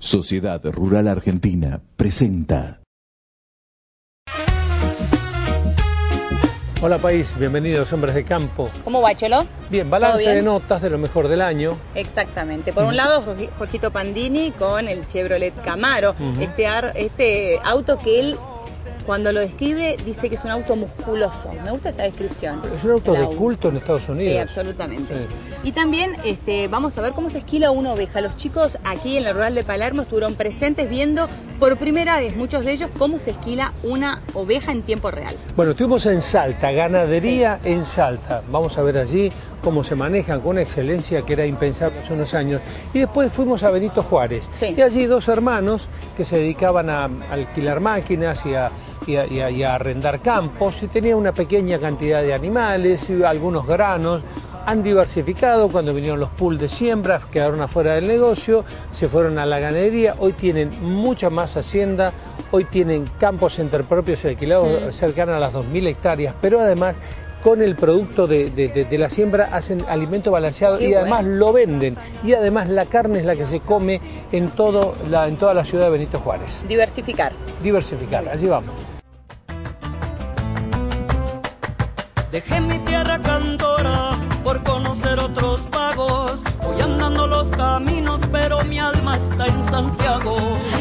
Sociedad Rural Argentina presenta. Hola país, bienvenidos hombres de campo. ¿Cómo va, Cholo? Bien, balance de notas de lo mejor del año. Exactamente. Por un lado, Jorgito Pandini con el Chevrolet Camaro, este auto que él, cuando lo describe, dice que es un auto musculoso. Me gusta esa descripción. Es un auto de culto en Estados Unidos. Sí, absolutamente. Sí. Y también vamos a ver cómo se esquila una oveja. Los chicos aquí en el Rural de Palermo estuvieron presentes viendo por primera vez, muchos de ellos, cómo se esquila una oveja en tiempo real. Bueno, estuvimos en Salta, ganadería en Salta. Vamos a ver allí cómo se manejan con una excelencia que era impensable hace unos años. Y después fuimos a Benito Juárez. Sí. Y allí dos hermanos que se dedicaban a alquilar máquinas y a arrendar campos, y tenían una pequeña cantidad de animales y algunos granos. Han diversificado cuando vinieron los pools de siembra, quedaron afuera del negocio, se fueron a la ganadería, hoy tienen mucha más hacienda, hoy tienen campos interpropios y alquilados cercanos a las 2.000 hectáreas, pero además con el producto de la siembra hacen alimento balanceado. Qué y además lo venden, y además la carne es la que se come en toda la ciudad de Benito Juárez. Diversificar. Diversificar, allí vamos. Dejé mi tierra cantora por conocer otros pagos. Voy andando los caminos, pero mi alma está en Santiago.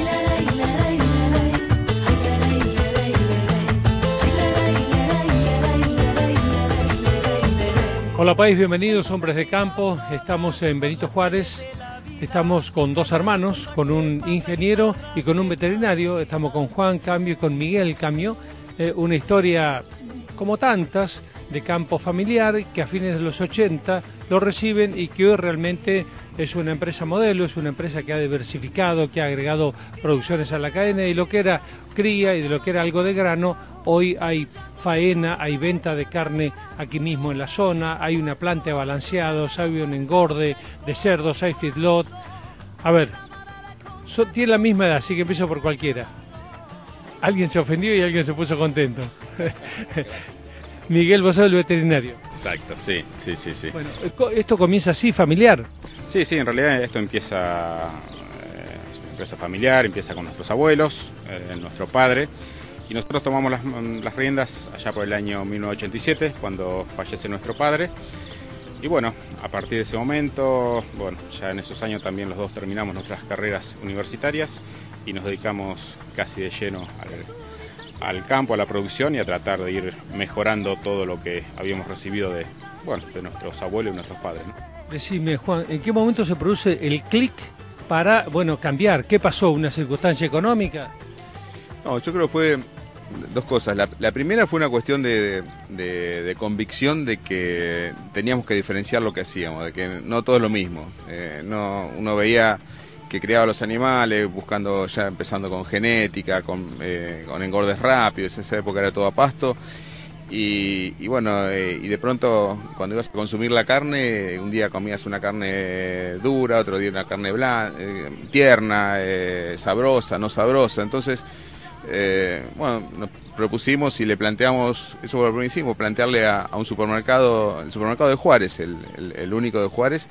Hola país, bienvenidos hombres de campo. Estamos en Benito Juárez. Estamos con dos hermanos, con un ingeniero y con un veterinario. Estamos con Juan Cambio y con Miguel Cambio. Una historia como tantas de campo familiar que a fines de los 80 lo reciben y que hoy realmente es una empresa modelo, es una empresa que ha diversificado, que ha agregado producciones a la cadena, y lo que era cría y de lo que era algo de grano, hoy hay faena, hay venta de carne aquí mismo en la zona, hay una planta de balanceados, hay un engorde de cerdos, hay feedlot. A ver, tiene la misma edad, así que empiezo por cualquiera. Alguien se ofendió y alguien se puso contento. Miguel, vos sos el veterinario. Exacto, sí. Bueno, esto comienza así, familiar. Sí, en realidad esto empieza, es una empresa familiar, empieza con nuestros abuelos, nuestro padre, y nosotros tomamos las riendas allá por el año 1987, cuando fallece nuestro padre. Y bueno, a partir de ese momento, ya en esos años también los dos terminamos nuestras carreras universitarias y nos dedicamos casi de lleno al campo, a la producción y a tratar de ir mejorando todo lo que habíamos recibido de nuestros abuelos y nuestros padres, ¿no? Decime, Juan, ¿en qué momento se produce el clic para, cambiar? ¿Qué pasó? ¿Una circunstancia económica? No, yo creo que fue dos cosas. La primera fue una cuestión de convicción de que teníamos que diferenciar lo que hacíamos, de que no todo es lo mismo. Uno veía que criaba los animales, empezando con genética, con engordes rápidos, en esa época era todo a pasto, y de pronto cuando ibas a consumir la carne, un día comías una carne dura, otro día una carne tierna, sabrosa, no sabrosa. Entonces, nos propusimos y le planteamos, eso fue lo que hicimos, plantearle a un supermercado, el supermercado de Juárez, el único de Juárez,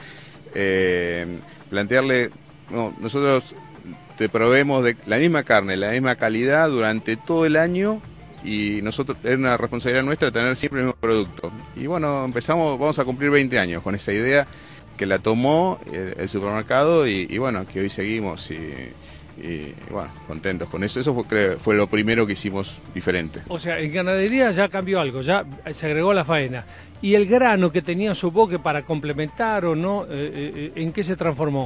plantearle: no, nosotros te proveemos de la misma carne, la misma calidad durante todo el año, y nosotros es una responsabilidad nuestra tener siempre el mismo producto. Y vamos a cumplir 20 años con esa idea que la tomó el supermercado y que hoy seguimos y contentos con eso. Eso fue lo primero que hicimos diferente. O sea, en ganadería ya cambió algo, ya se agregó la faena. ¿Y el grano que tenía su boque para complementar o no, en qué se transformó?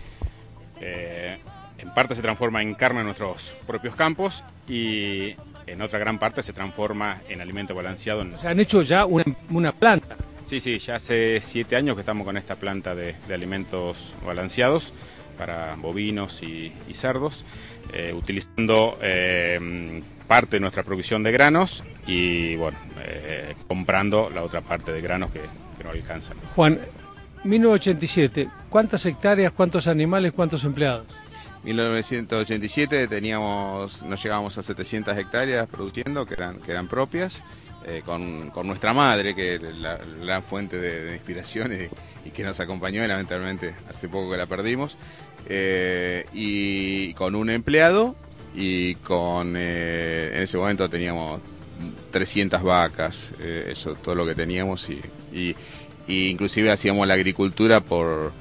En parte se transforma en carne en nuestros propios campos, y en otra gran parte se transforma en alimento balanceado. O sea, han hecho ya una planta. Sí, ya hace 7 años que estamos con esta planta de alimentos balanceados para bovinos y cerdos, utilizando parte de nuestra producción de granos y comprando la otra parte de granos que no alcanzan. Juan, 1987, ¿cuántas hectáreas, cuántos animales, cuántos empleados? 1987 no llegábamos a 700 hectáreas produciendo, que eran propias, con nuestra madre, que es la gran fuente de inspiración y que nos acompañó, y lamentablemente hace poco que la perdimos. y con un empleado y en ese momento teníamos 300 vacas, eso todo lo que teníamos y inclusive hacíamos la agricultura por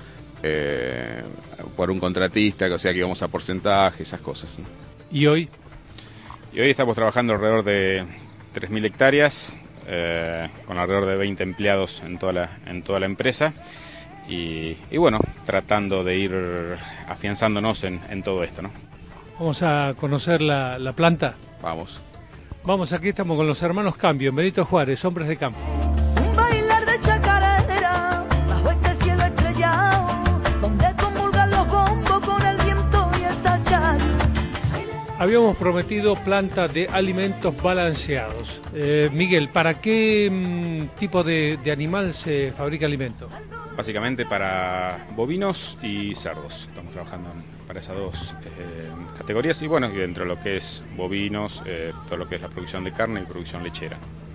un contratista, o sea que íbamos a porcentaje, esas cosas, ¿no? ¿Y hoy? Y hoy estamos trabajando alrededor de 3.000 hectáreas, con alrededor de 20 empleados en toda la empresa y bueno, tratando de ir afianzándonos en todo esto, ¿no? Vamos a conocer la planta. Vamos. Vamos, aquí estamos con los hermanos Cambio, en Benito Juárez, hombres de campo. Un bailar de chacarera bajo este cielo estrellado, donde comulgan los bombos con el viento y el sachal. Habíamos prometido planta de alimentos balanceados. Miguel, ¿para qué tipo de animal se fabrica alimento? Básicamente para bovinos y cerdos. Estamos trabajando para esas dos categorías y bueno, y dentro de lo que es bovinos, todo lo que es la producción de carne y producción lechera.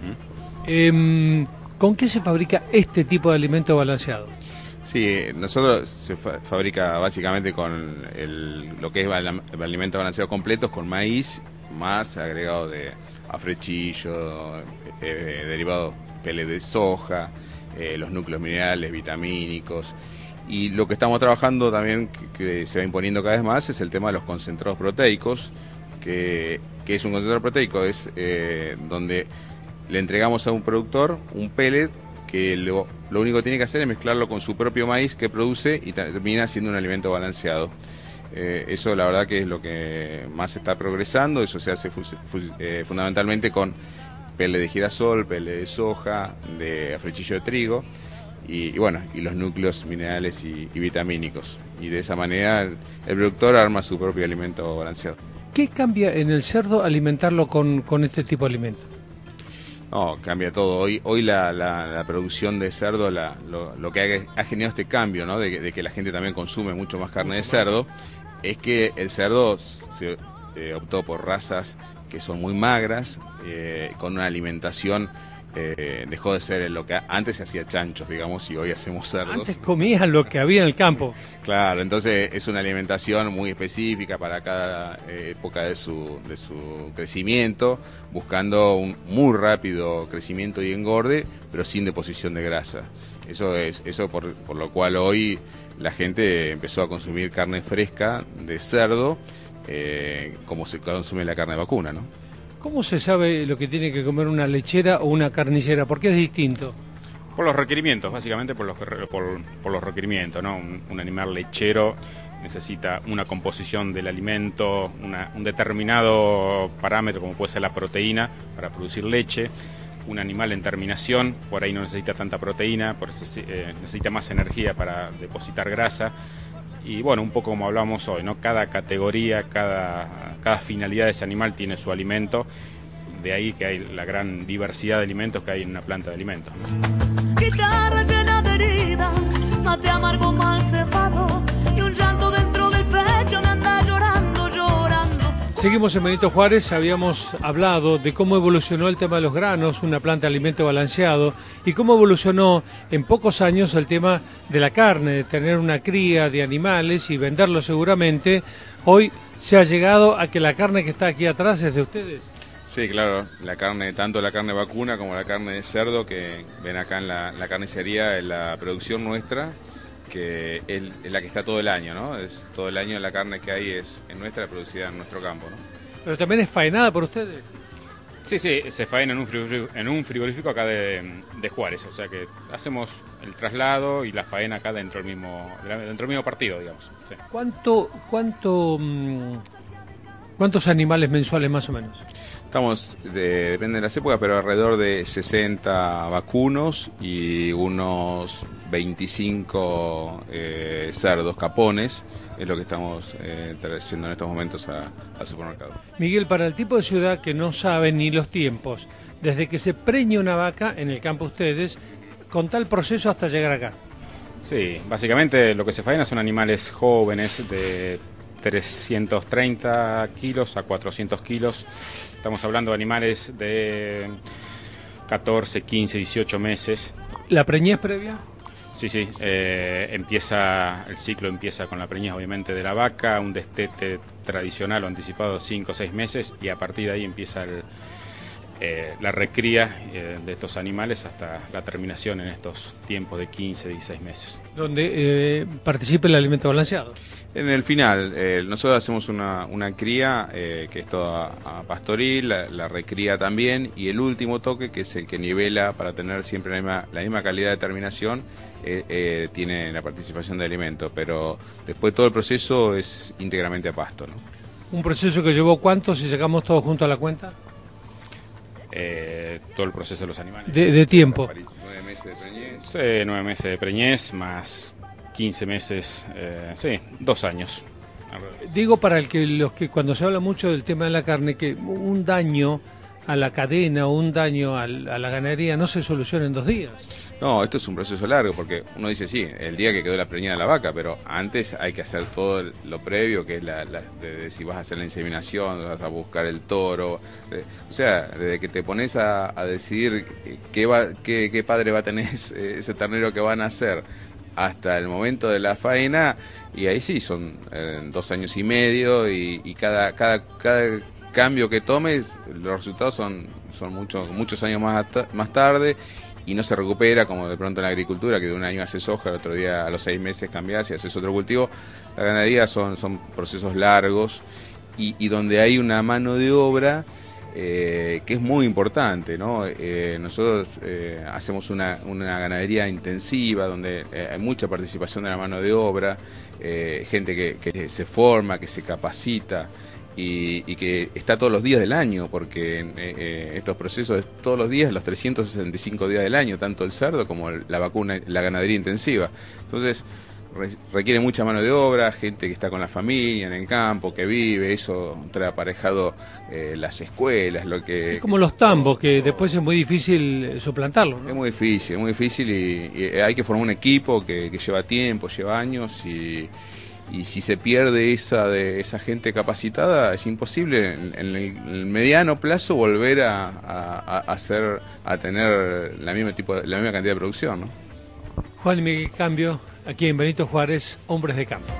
¿Con qué se fabrica este tipo de alimento balanceado? Sí, nosotros se fabrica básicamente con lo que es el alimento balanceado completos, con maíz, más agregado de afrechillo, derivados pele de soja, los núcleos minerales, vitamínicos. Y lo que estamos trabajando también, que se va imponiendo cada vez más, es el tema de los concentrados proteicos, que es un concentrado proteico, es donde le entregamos a un productor un pellet que lo único que tiene que hacer es mezclarlo con su propio maíz que produce y termina siendo un alimento balanceado. Eso la verdad que es lo que más está progresando, eso se hace fundamentalmente con pele de girasol, pele de soja, de afrechillo de trigo y bueno, y los núcleos minerales y vitamínicos. Y de esa manera el productor arma su propio alimento balanceado. ¿Qué cambia en el cerdo alimentarlo con este tipo de alimento? No, cambia todo. Hoy la producción de cerdo, lo que ha generado este cambio, ¿no? de que la gente también consume mucho más carne de cerdo, es que el cerdo se optó por razas que son muy magras, con una alimentación, dejó de ser lo que antes se hacía chanchos, digamos, y hoy hacemos cerdos. Antes comían lo que había en el campo. Claro, entonces es una alimentación muy específica para cada época de su crecimiento, buscando un muy rápido crecimiento y engorde, pero sin deposición de grasa. Eso por lo cual hoy la gente empezó a consumir carne fresca de cerdo, como se consume la carne vacuna, ¿no? ¿Cómo se sabe lo que tiene que comer una lechera o una carnicera? ¿Por qué es distinto? Por los requerimientos, básicamente por los requerimientos, ¿no? Un animal lechero necesita una composición del alimento, un determinado parámetro como puede ser la proteína para producir leche. Un animal en terminación por ahí no necesita tanta proteína, por eso necesita más energía para depositar grasa. Y bueno, un poco como hablamos hoy, ¿no? Cada categoría, cada finalidad de ese animal tiene su alimento, de ahí que hay la gran diversidad de alimentos que hay en una planta de alimentos, ¿no? Guitarra llena de heridas, mate amargo mal cebado y un llanto dentro del pecho me anda llorando, llorando. Seguimos en Benito Juárez, habíamos hablado de cómo evolucionó el tema de los granos, una planta de alimento balanceado, y cómo evolucionó en pocos años el tema de la carne, de tener una cría de animales y venderlo seguramente. Hoy se ha llegado a que la carne que está aquí atrás es de ustedes. Sí, claro, tanto la carne vacuna como la carne de cerdo que ven acá en la carnicería, en la producción nuestra, que es la que está todo el año, ¿no? Es todo el año la carne que hay es nuestra, producida en nuestro campo, ¿no? Pero también es faenada por ustedes. Sí, se faena en un frigorífico acá de Juárez, o sea que hacemos el traslado y la faena acá dentro del mismo partido, digamos. Sí. ¿Cuántos animales mensuales más o menos? Estamos, depende de las épocas, pero alrededor de 60 vacunos y unos 25 cerdos, capones, es lo que estamos trayendo en estos momentos al supermercado. Miguel, para el tipo de ciudad que no sabe ni los tiempos, desde que se preña una vaca en el campo ustedes, con tal proceso hasta llegar acá. Sí, básicamente lo que se faena son animales jóvenes de 330 kilos a 400 kilos. Estamos hablando de animales de 14, 15, 18 meses. ¿La preñez previa? Sí, sí, el ciclo empieza con la preñez obviamente de la vaca, un destete tradicional o anticipado 5 o 6 meses y a partir de ahí empieza la recría de estos animales hasta la terminación en estos tiempos de 15, 16 meses. Donde participa el alimento balanceado. En el final, nosotros hacemos una cría que es toda pastoril, la recría también, y el último toque, que es el que nivela para tener siempre la misma calidad de terminación, tiene la participación de alimento, pero después todo el proceso es íntegramente a pasto, ¿no? ¿Un proceso que llevó cuánto si sacamos todo junto a la cuenta? Todo el proceso de los animales. De tiempo. 9 meses de preñez. Sí, 9 meses de preñez más 15 meses, sí, 2 años. Digo para los que cuando se habla mucho del tema de la carne, que un daño a la cadena o un daño a la ganadería no se soluciona en 2 días. No, esto es un proceso largo, porque uno dice, sí, el día que quedó la preñada de la vaca, pero antes hay que hacer todo lo previo, que es de si vas a hacer la inseminación, vas a buscar el toro, o sea, desde que te pones a decidir qué padre va a tener ese ternero que van a hacer, hasta el momento de la faena, y ahí sí, son 2 años y medio, y cada cambio que tomes, los resultados son muchos años más tarde, y no se recupera como de pronto en la agricultura, que de un año haces soja, el otro día a los 6 meses cambiás y haces otro cultivo. La ganadería son procesos largos y donde hay una mano de obra que es muy importante, ¿no? Nosotros hacemos una ganadería intensiva donde hay mucha participación de la mano de obra, gente que se forma, que se capacita. Y que está todos los días del año, porque estos procesos es todos los días, los 365 días del año, tanto el cerdo como la vacuna, la ganadería intensiva. Entonces requiere mucha mano de obra, gente que está con la familia en el campo, que vive, eso trae aparejado las escuelas, lo que... Es como los tambos, que después es muy difícil suplantarlo, ¿no? Es muy difícil y hay que formar un equipo que lleva tiempo, lleva años y si se pierde esa gente capacitada, es imposible en el mediano plazo volver a tener la misma cantidad de producción, ¿no? Juan y Miguel Cambio, aquí en Benito Juárez, Hombres de Campo.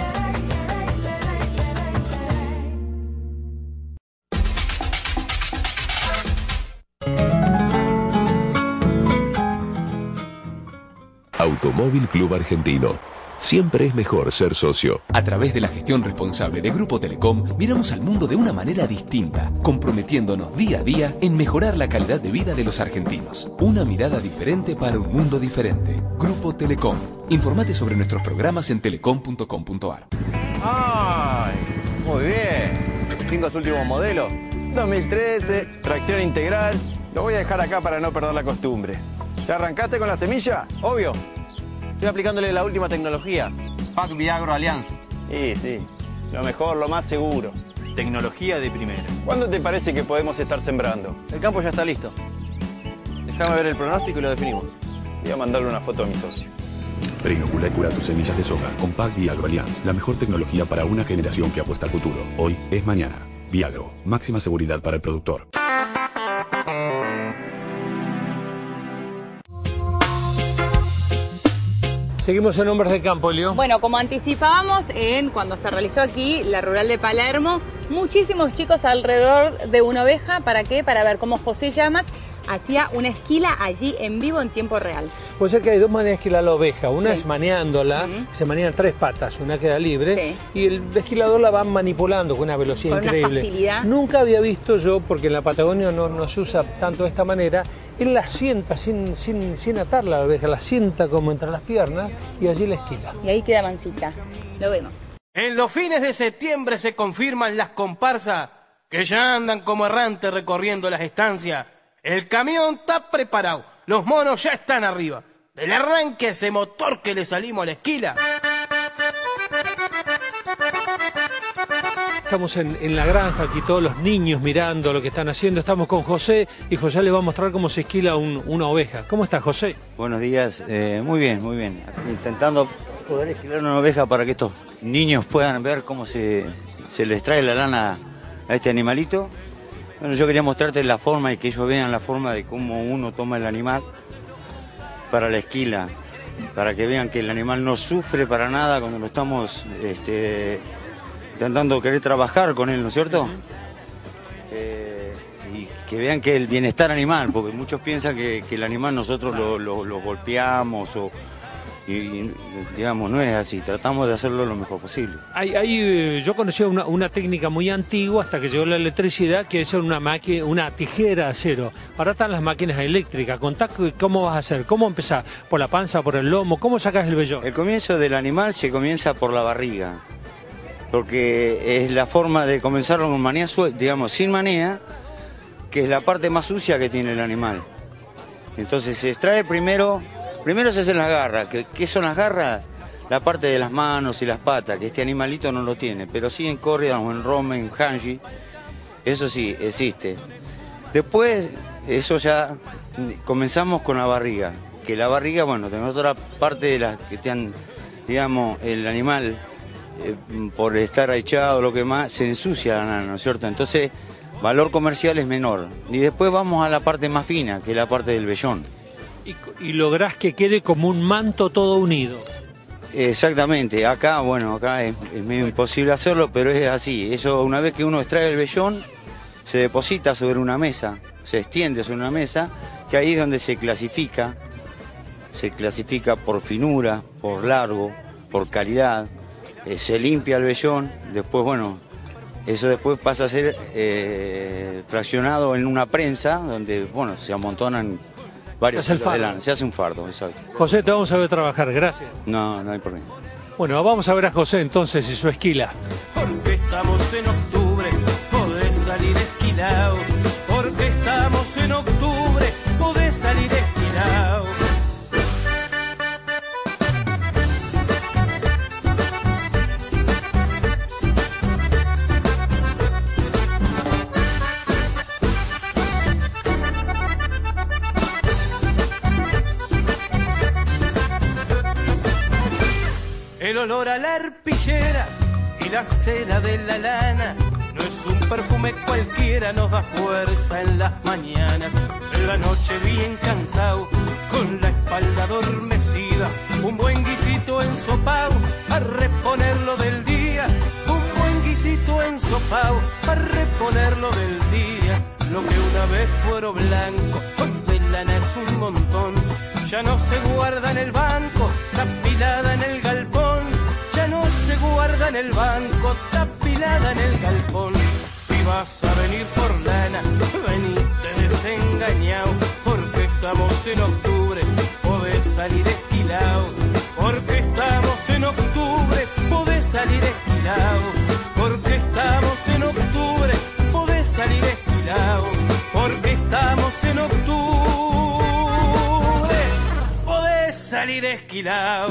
Automóvil Club Argentino. Siempre es mejor ser socio. A través de la gestión responsable de Grupo Telecom, miramos al mundo de una manera distinta, comprometiéndonos día a día en mejorar la calidad de vida de los argentinos. Una mirada diferente para un mundo diferente. Grupo Telecom. Informate sobre nuestros programas en telecom.com.ar. ¡Ay! Muy bien. ¿Tengo su último modelo? 2013, tracción integral. Lo voy a dejar acá para no perder la costumbre. ¿Ya arrancaste con la semilla? Obvio. Estoy aplicándole la última tecnología. Pac Viagro Alliance. Sí. Lo mejor, lo más seguro. Tecnología de primera. ¿Cuándo te parece que podemos estar sembrando? El campo ya está listo. Déjame ver el pronóstico y lo definimos. Voy a mandarle una foto a mi socio. Preinocula y cura tus semillas de soja con Pac Viagro Alliance. La mejor tecnología para una generación que apuesta al futuro. Hoy es mañana. Viagro. Máxima seguridad para el productor. Seguimos en Hombres de Campo, Leo. Bueno, como anticipábamos cuando se realizó aquí la rural de Palermo, muchísimos chicos alrededor de una oveja. ¿Para qué? Para ver cómo José Llamas hacía una esquila allí en vivo en tiempo real. Pues es que hay 2 maneras de esquilar la oveja. Una es maneándola, se manean 3 patas, una queda libre, y el esquilador la va manipulando con una velocidad increíble. Una facilidad. Nunca había visto yo, porque en la Patagonia no se usa tanto de esta manera, él la sienta sin atar la oveja, la sienta como entre las piernas y allí la esquila. Y ahí queda mansita. Lo vemos. En los fines de septiembre se confirman las comparsas que ya andan como errantes recorriendo las estancias. El camión está preparado, los monos ya están arriba. Del arranque ese motor que le salimos a la esquila. Estamos en la granja, aquí todos los niños mirando lo que están haciendo. Estamos con José y José le va a mostrar cómo se esquila una oveja. ¿Cómo está, José? Buenos días, muy bien. Intentando poder esquilar una oveja para que estos niños puedan ver cómo se les trae la lana a este animalito. Bueno, yo quería mostrarte la forma y que ellos vean la forma de cómo uno toma el animal para la esquila. para que vean que el animal no sufre para nada cuando lo estamos intentando querer trabajar con él, ¿no es cierto? Y que vean que el bienestar animal, porque muchos piensan que el animal nosotros lo golpeamos y digamos, no es así, tratamos de hacerlo lo mejor posible. Yo conocía una técnica muy antigua hasta que llegó la electricidad, que es una tijera de acero. Ahora están las máquinas eléctricas. Contá cómo vas a hacer, cómo empezás, por la panza, por el lomo, cómo sacas el vellón. El comienzo del animal se comienza por la barriga, porque es la forma de comenzarlo con manía, digamos, sin manía, que es la parte más sucia que tiene el animal. Entonces se extrae primero se hacen las garras. ¿Qué son las garras? La parte de las manos y las patas, que este animalito no lo tiene, pero sí en córrida o en rome, en hanji, eso sí existe. Después, eso ya comenzamos con la barriga, que la barriga, bueno, tenemos otra parte de las que te han, digamos, el animal, por estar echado, lo que más, se ensucia la nana, ¿no es cierto? Entonces, valor comercial es menor. Y después vamos a la parte más fina, que es la parte del vellón. Y lográs que quede como un manto todo unido. Exactamente, acá es medio imposible hacerlo, pero es así. Eso, una vez que uno extrae el vellón, se deposita sobre una mesa, se extiende sobre una mesa, que ahí es donde se clasifica por finura, por largo, por calidad, se limpia el vellón, después, bueno, eso después pasa a ser fraccionado en una prensa, donde, bueno, se amontonan varios kilos de lana. Se hace un fardo, exacto. José, te vamos a ver trabajar, gracias. No hay problema. Bueno, vamos a ver a José entonces y su esquila. Porque estamos en octubre, podés salir esquilao. Porque estamos en octubre, podés salir esquilao. El olor a la arpillera y la cera de la lana no es un perfume cualquiera, nos da fuerza en las mañanas. En la noche bien cansado, con la espalda adormecida, un buen guisito ensopado a reponerlo del día. Un buen guisito ensopado a reponerlo del día. Lo que una vez fuero blanco, hoy de lana es un montón. Ya no se guarda en el banco, tapilada en el galpón. Ya no se guarda en el banco, tapilada en el galpón. Si vas a venir por lana, venite desengañado. Porque estamos en octubre, podés salir esquilao. Porque estamos en octubre, podés salir esquilao. Porque estamos en octubre, podés salir esquilao. Porque estamos en octubre, salir esquilao.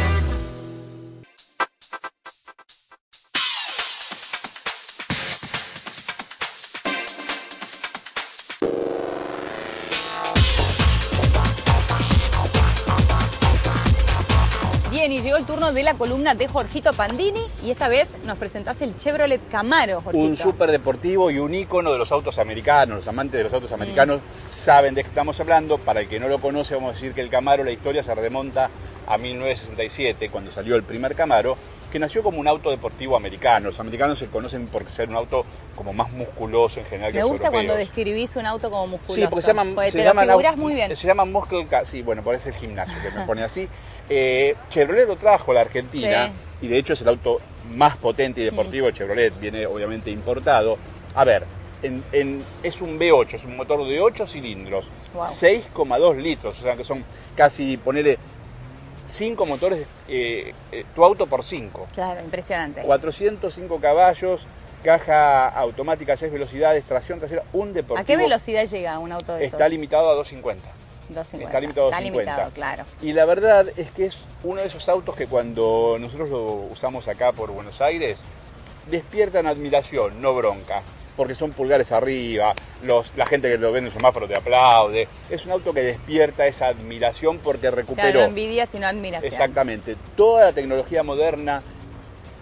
Bien, y llegó el turno de la columna de Jorgito Pandini y esta vez nos presentás el Chevrolet Camaro, Jorgito. Un súper deportivo y un ícono de los autos americanos. Los amantes de los autos americanos saben de qué estamos hablando. Para el que no lo conoce, vamos a decir que el Camaro, la historia se remonta a 1967, cuando salió el primer Camaro, que nació como un auto deportivo americano. Los americanos se conocen por ser un auto como más musculoso en general que los europeos. Me gusta cuando describís un auto como musculoso. Sí, porque se llaman figuras muy bien. Se llaman muscle car, sí, bueno, parece el gimnasio que me pone así. Chevrolet lo trajo a la Argentina, sí, y de hecho es el auto más potente y deportivo de Chevrolet, viene obviamente importado. A ver, es un V8, es un motor de 8 cilindros, wow, 6,2 litros, o sea que son casi, ponele, 5 motores, tu auto por 5. Claro, impresionante. 405 caballos, caja automática, 6 velocidades, tracción trasera, un deportivo. ¿A qué velocidad llega un auto de esos? Está limitado a 250. 250. Está limitado a 250. Limitado, claro. Y la verdad es que es uno de esos autos que cuando nosotros lo usamos acá por Buenos Aires, despiertan admiración, no bronca. Porque son pulgares arriba, la gente que lo ve en el semáforo te aplaude. Es un auto que despierta esa admiración porque recuperó... Claro, no envidia, sino admiración. Exactamente. Toda la tecnología moderna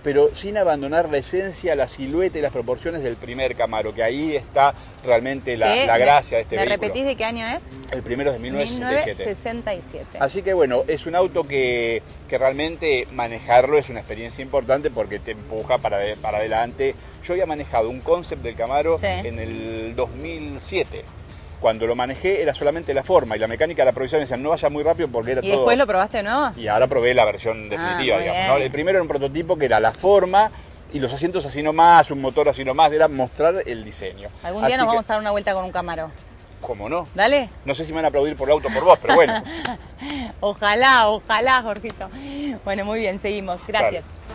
pero sin abandonar la esencia, la silueta y las proporciones del primer Camaro, que ahí está realmente la gracia de este vehículo. ¿Me repetís de qué año es? El primero es de 1967. 1967. Así que bueno, es un auto que realmente manejarlo es una experiencia importante porque te empuja para adelante. Yo había manejado un concept del Camaro en el 2007. Cuando lo manejé era solamente la forma y la mecánica de la provisión decían no vaya muy rápido porque era todo... ¿Y después lo probaste de nuevo? Y ahora probé la versión definitiva, digamos, ¿no? El primero era un prototipo que era la forma y los asientos así nomás, un motor así nomás, era mostrar el diseño. Algún día nos vamos a dar una vuelta con un Camaro. ¿Cómo no? Dale. No sé si me van a aplaudir por el auto por vos, pero bueno. Ojalá, Jorgito. Bueno, muy bien, seguimos. Gracias. Claro.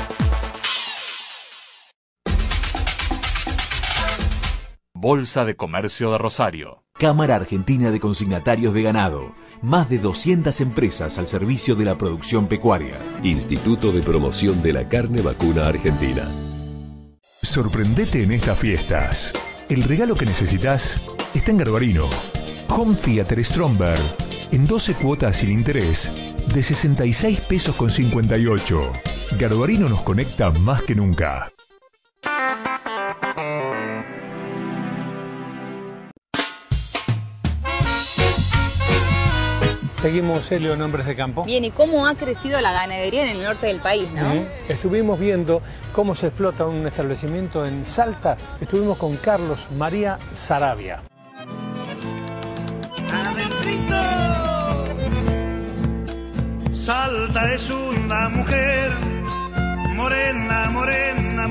Bolsa de Comercio de Rosario. Cámara Argentina de Consignatarios de Ganado. Más de 200 empresas al servicio de la producción pecuaria. Instituto de Promoción de la Carne Vacuna Argentina. Sorprendete en estas fiestas. El regalo que necesitas está en Garbarino. Home Theater Stromberg. En 12 cuotas sin interés. De 66 pesos con 58. Garbarino nos conecta más que nunca. Seguimos, Helio, en Hombres de Campo. Bien, ¿y cómo ha crecido la ganadería en el norte del país, no? Estuvimos viendo cómo se explota un establecimiento en Salta. Estuvimos con Carlos María Saravia. Adentrito, Salta es una mujer morena, morena,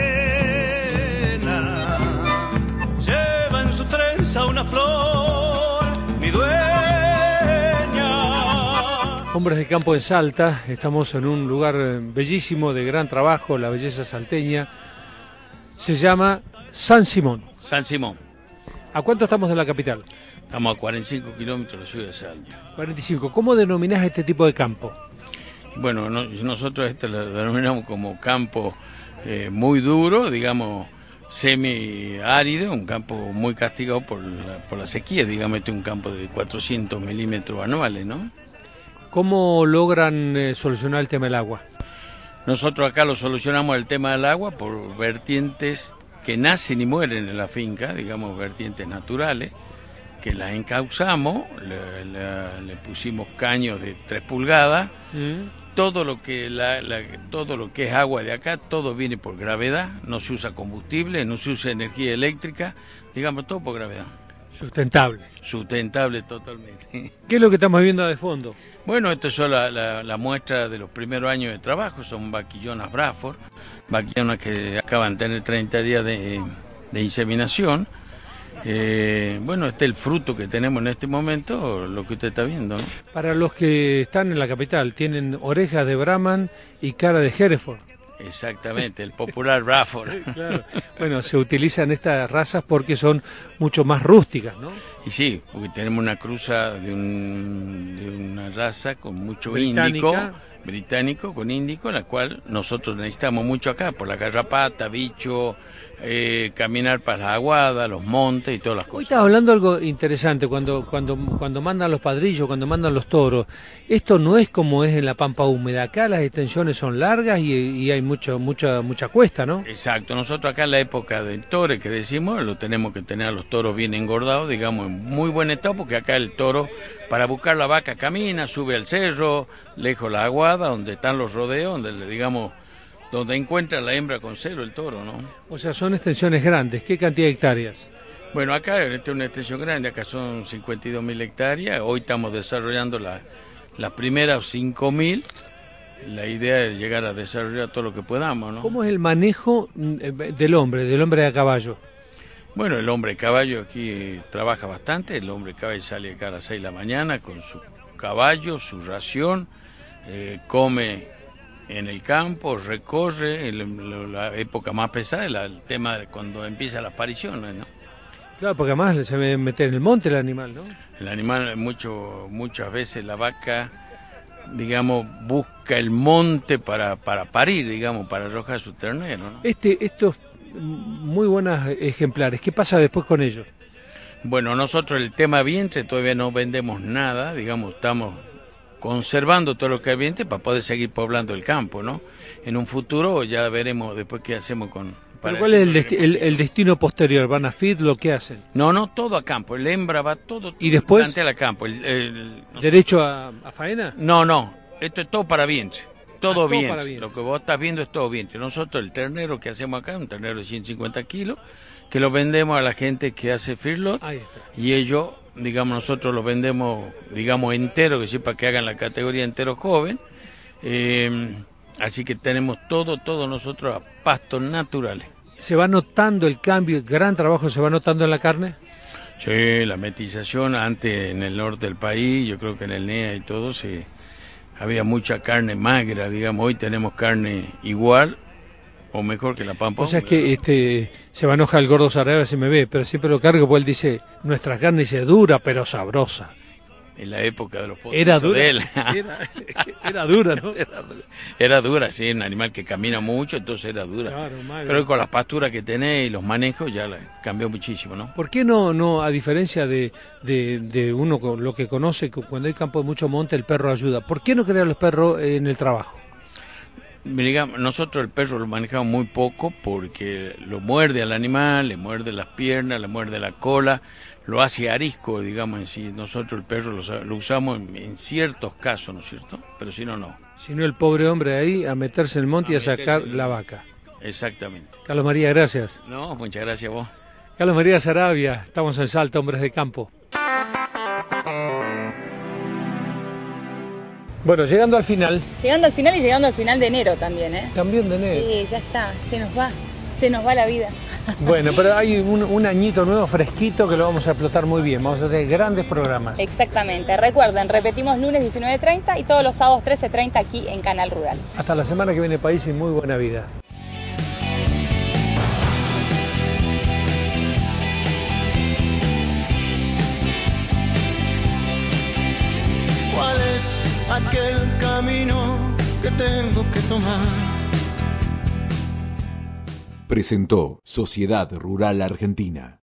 morena. Lleva en su trenza una flor, mi dueña. Hombres de Campo en Salta, estamos en un lugar bellísimo, de gran trabajo, la belleza salteña. Se llama San Simón. San Simón. ¿A cuánto estamos de la capital? Estamos a 45 kilómetros de la ciudad de Salta. 45. ¿Cómo denominás este tipo de campo? Bueno, nosotros lo denominamos como campo muy duro, digamos semi-árido, un campo muy castigado por la sequía, digamos, este es un campo de 400 milímetros anuales, ¿no? ¿Cómo logran solucionar el tema del agua? Nosotros acá lo solucionamos el tema del agua por vertientes que nacen y mueren en la finca, digamos vertientes naturales, que las encauzamos, le pusimos caños de 3 pulgadas, todo lo que es agua de acá, todo viene por gravedad, no se usa combustible, no se usa energía eléctrica, digamos todo por gravedad. Sustentable. Sustentable totalmente. ¿Qué es lo que estamos viendo de fondo? Bueno, esto es solo la muestra de los primeros años de trabajo, son vaquillonas Bradford, vaquillonas que acaban de tener 30 días de inseminación. Bueno, este es el fruto que tenemos en este momento, lo que usted está viendo, ¿no? Para los que están en la capital, tienen orejas de Brahman y cara de Hereford. Exactamente, el popular Bradford. Claro. Bueno, se utilizan estas razas porque son mucho más rústicas, ¿no? Y sí, porque tenemos una cruza de una raza con mucho británico con índico, la cual nosotros necesitamos mucho acá, por la garrapata, bicho, caminar para las aguadas, los montes y todas las cosas. Hoy estás hablando algo interesante, cuando mandan los padrillos, cuando mandan los toros, esto no es como es en la pampa húmeda, acá las extensiones son largas y hay mucha cuesta, ¿no? Exacto, nosotros acá en la época del toro que decimos, lo tenemos que tener a los toros bien engordados, digamos, en muy buen estado, porque acá el toro, para buscar la vaca, camina, sube al cerro, lejos la aguada, donde están los rodeos, donde encuentra la hembra con celo el toro, ¿no? O sea, son extensiones grandes. ¿Qué cantidad de hectáreas? Bueno, acá esta es una extensión grande, acá son 52.000 hectáreas, hoy estamos desarrollando las primeras 5.000, la idea es llegar a desarrollar todo lo que podamos, ¿no? ¿Cómo es el manejo del hombre a caballo? Bueno, el hombre caballo aquí trabaja bastante, el hombre caballo sale acá a las 6 de la mañana con su caballo, su ración, come en el campo, recorre, la época más pesada es el tema de cuando empiezan las apariciones, ¿no? Claro, porque además se debe meter en el monte el animal, ¿no? El animal, muchas veces la vaca, digamos, busca el monte para parir, digamos, para arrojar su ternero, ¿no? Estos muy buenos ejemplares, ¿qué pasa después con ellos? Bueno, nosotros el tema vientre todavía no vendemos nada, digamos, estamos conservando todo lo que hay ambiente para poder seguir poblando el campo, ¿no? En un futuro ya veremos después qué hacemos con... ¿Pero cuál es el destino posterior? ¿Van a feed? ¿Lo que hacen? No, todo a campo. El hembra va todo... ¿Y después? Plantea a campo. ¿Derecho a faena? No. Esto es todo para vientre. Todo bien. vientre. Lo que vos estás viendo es todo vientre. Nosotros el ternero que hacemos acá, un ternero de 150 kilos, que lo vendemos a la gente que hace feedlot. Y ellos, digamos, nosotros lo vendemos, digamos, entero, que sí, para que hagan la categoría entero joven. Así que tenemos todo nosotros a pastos naturales. ¿Se va notando el cambio, el gran trabajo se va notando en la carne? Sí, la metización antes en el norte del país, yo creo que en el NEA y todo, sí, había mucha carne magra, digamos, hoy tenemos carne igual o mejor que la pampa. O sea, es que se va a enojar el gordo Sarabia si me ve, pero siempre lo cargo porque él dice, nuestra carne dice dura pero sabrosa. En la época de los potros era dura, de él. era dura, ¿no? Era dura, sí, un animal que camina mucho, entonces era dura. Claro, pero con las pasturas que tenés y los manejos ya cambió muchísimo, ¿no? ¿Por qué no a diferencia de uno con lo que conoce, cuando hay campo de mucho monte el perro ayuda? ¿Por qué no crean los perros en el trabajo? Digamos, nosotros el perro lo manejamos muy poco porque lo muerde al animal, le muerde las piernas, le muerde la cola, lo hace arisco, digamos en sí. Nosotros el perro lo usamos en ciertos casos, ¿no es cierto? Pero si no. Si no, el pobre hombre ahí a meterse en el monte y a sacar la vaca. Exactamente. Carlos María, gracias. No, muchas gracias a vos. Carlos María Sarabia, estamos en Salta, Hombres de Campo. Bueno, llegando al final. Llegando al final y llegando al final de enero también, ¿eh? También de enero. Sí, ya está, se nos va la vida. Bueno, pero hay un añito nuevo fresquito que lo vamos a explotar muy bien. Vamos a tener grandes programas. Exactamente. Recuerden, repetimos lunes 19:30 y todos los sábados 13:30 aquí en Canal Rural. Hasta la semana que viene, país, y muy buena vida. ¿Cuál es aquel camino que tengo que tomar? Presentó Sociedad Rural Argentina.